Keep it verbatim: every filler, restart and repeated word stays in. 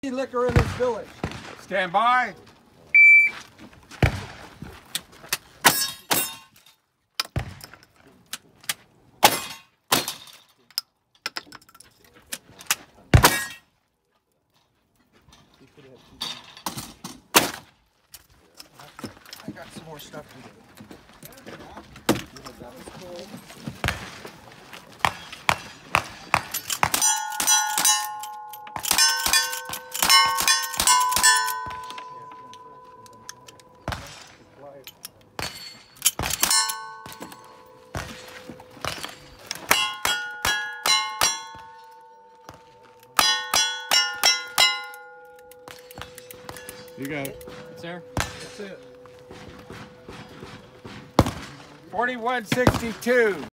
liquor in this village. Stand by. I got some more stuff to do. You got it. Sir? That's it. forty-one sixty-two.